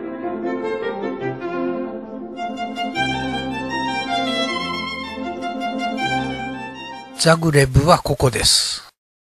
ザグレブはここです。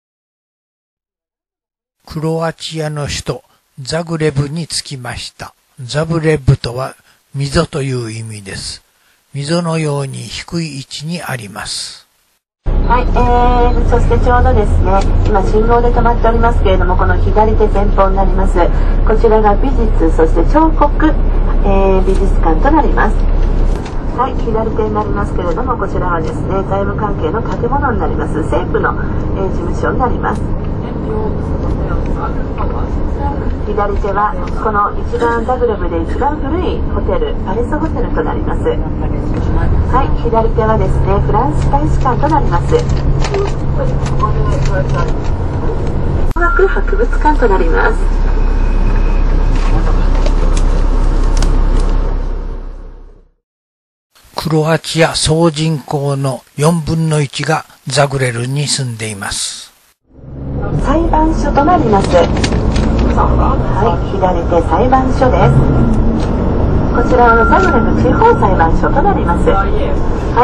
クロアチアの首都ザグレブに着きました。ザグレブとは溝という意味です。溝のように低い位置にあります。 はい、そしてちょうどですね、今信号で止まっておりますけれども、この左手前方になります。こちらが美術、そして彫刻、美術館となります。はい、左手になりますけれども、こちらはですね、財務関係の建物になります。政府の、事務所になります。左手はこの一番ザグレブで一番古いホテル、パレスホテルとなります。はい、左手はですね、フランス大使館となります。科学博物館となります。 クロアチア総人口の4分の1がザグレブに住んでいます。 裁判所となります。はい、左手裁判所です。こちらはザグレブ地方裁判所となります。はい、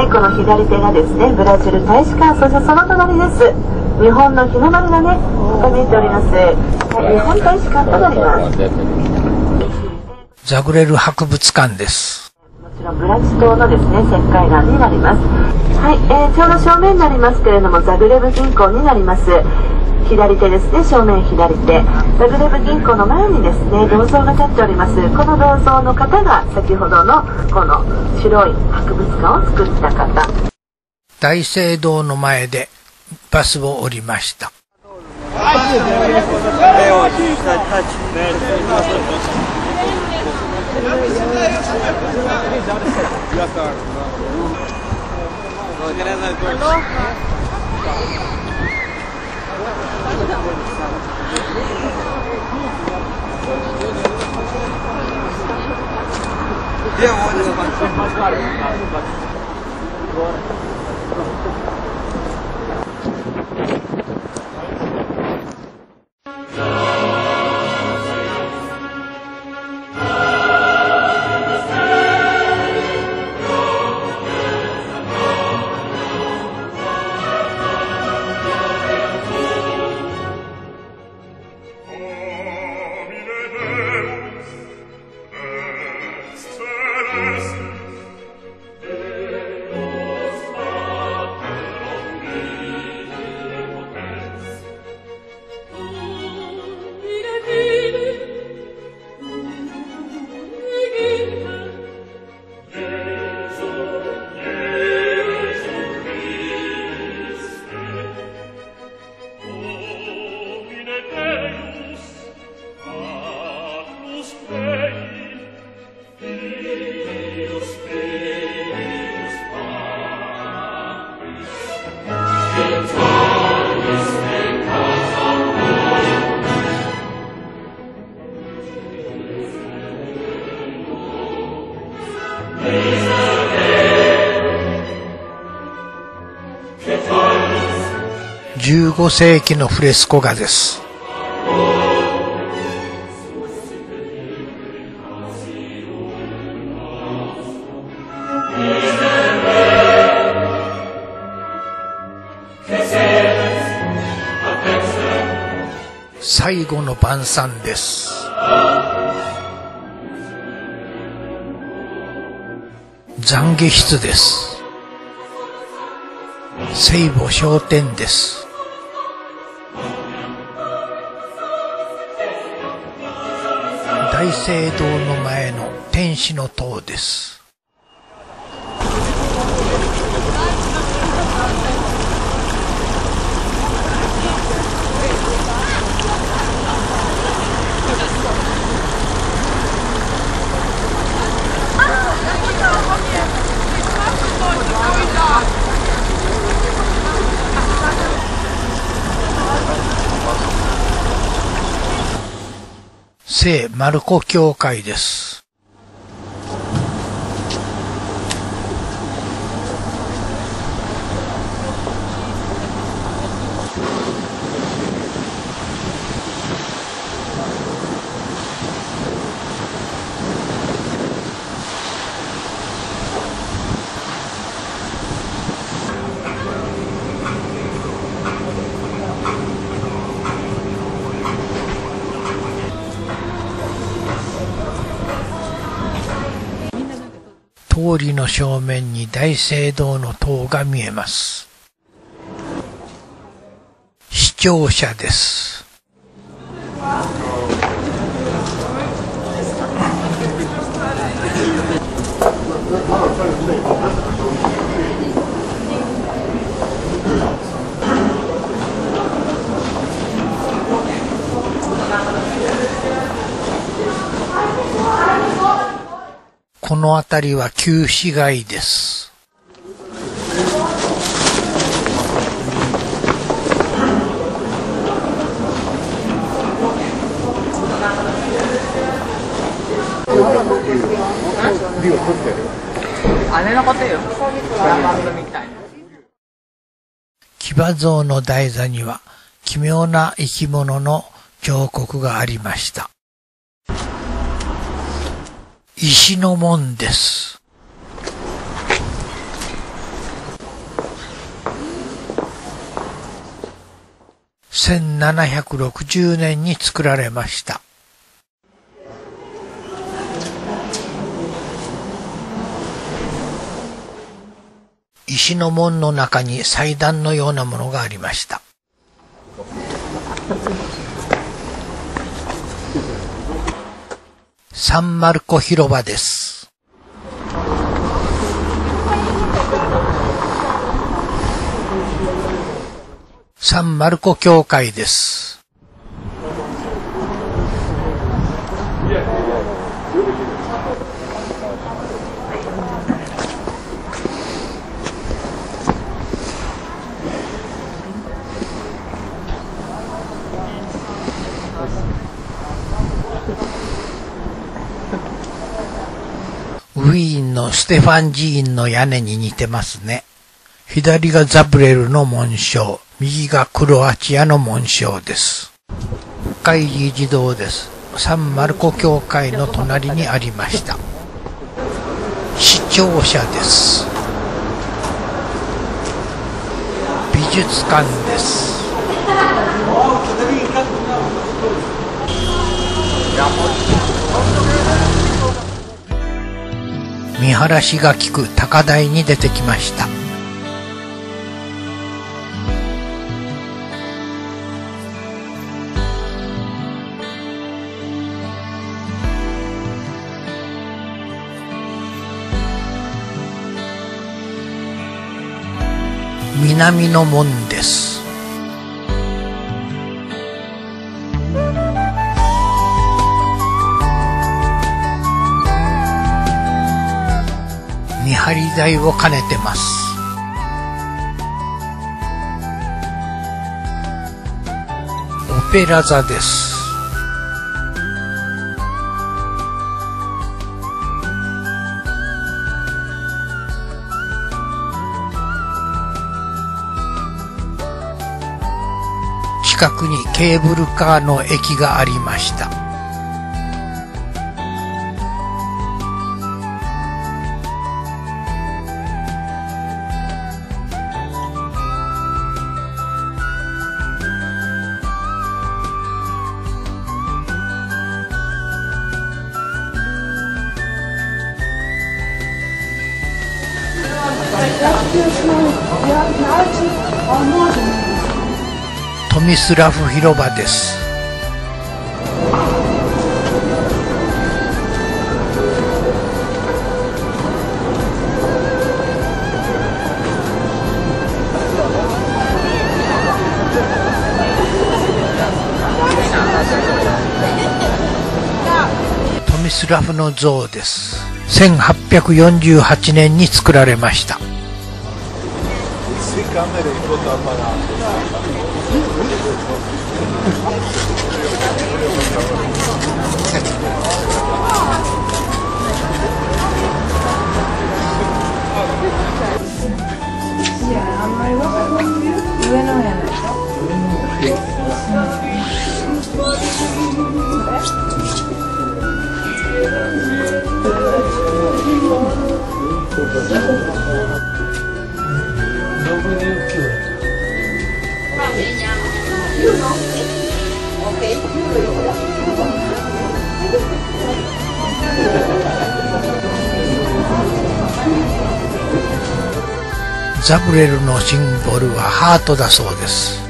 この左手がですね、ブラジル大使館、そしてその隣です。日本の日の丸がね、見えております。はい、日本大使館となります。 ザグレブ博物館です。 ブラジ島のですね、石灰岩になります。はい、ちょうど正面になりますけれども、ザグレブ銀行になります。左手ですね、正面左手。ザグレブ銀行の前にですね、銅像が立っております。この銅像の方が先ほどのこの白い博物館を作った方。 大聖堂の前でバスを降りました。15世紀のフレスコ画です。最後の晩餐です。懺悔室です。聖母昇天です。大聖堂の前の天使の塔です。聖マルコ教会です。 通りの正面に大聖堂の塔が見えます。市庁舎です。この辺りは旧市街です。騎馬像の台座には奇妙な生き物の彫刻がありました。石の門です。1760年に作られました。石の門の中に祭壇のようなものがありました。サンマルコ広場です。サンマルコ教会です。ウィーンのステファン寺院の屋根に似てますね。左がザブレルの紋章、右がクロアチアの紋章です。会議児童です。サンマルコ教会の隣にありました。市庁舎です。美術館です。見晴らしが利く高台に出てきました。南の門です。見張り台を兼ねてます。オペラ座です。近くにケーブルカーの駅がありました。トミスラフ広場です。トミスラフの像です。1848年に作られました。 ザブレルのシンボルはハートだそうです。